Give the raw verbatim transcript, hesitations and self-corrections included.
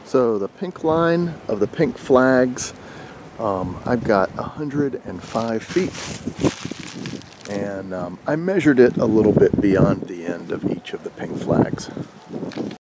So the pink line of the pink flags, um, I've got one hundred five feet, and um, I measured it a little bit beyond the end of each of the pink flags.